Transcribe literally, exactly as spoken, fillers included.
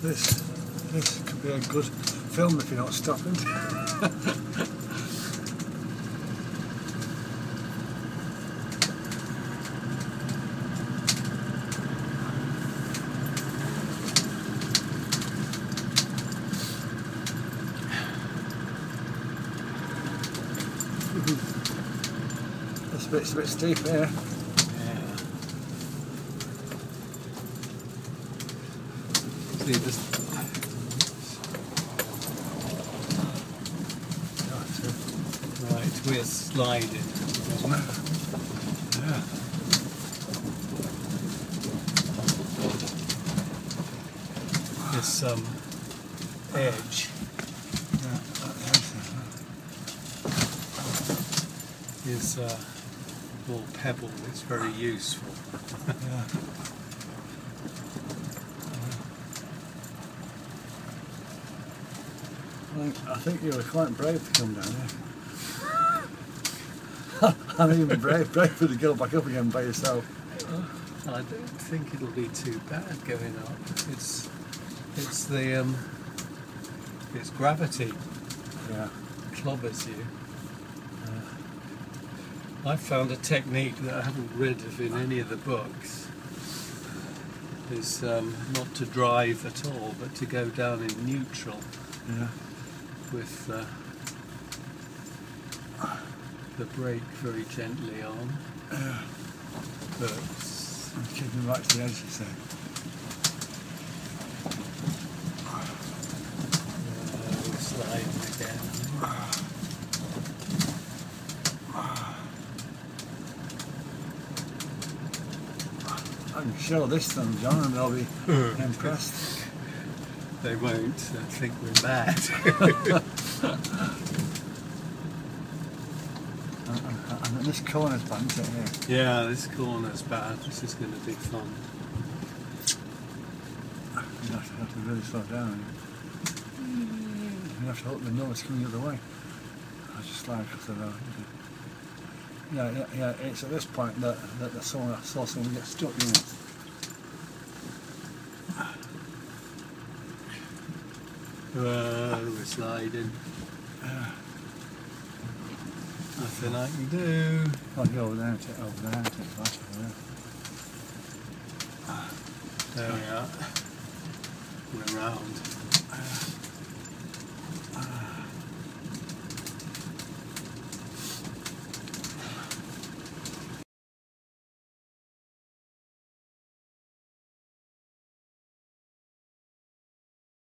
This, this could be a good film if you're not stopping. It's a bit, it's a bit steep here. Yeah. See this. Right, we're sliding. Yeah. This um, edge Yeah. is uh, all pebble. It's very useful. Yeah. I think you were quite brave to come down here. I'm even brave, brave to go back up again by yourself. I don't think it'll be too bad going up. It's it's the um, it's gravity Yeah. clobbers you. I found a technique that I haven't read of in any of the books. Is um, not to drive at all, but to go down in neutral. Yeah. With uh, the brake very gently on. Yeah. But I'm keeping right to the edge, you say. uh, we're sliding again. I'm sure this time, John, and they'll be impressed. They won't. I think we're mad. and, and, and this corner's bad, isn't it, here? Yeah, this corner's bad. This is going to be fun. You have to, have to really slow down. You have to hope the noise coming the other way. I just slide across the road. Yeah, yeah, yeah. It's at this point that, that, that someone, I saw someone get stuck in it. Well, we're sliding. Yeah. Nothing I can do. I'll go over there and take over there and take flash over there. There we are. We're round.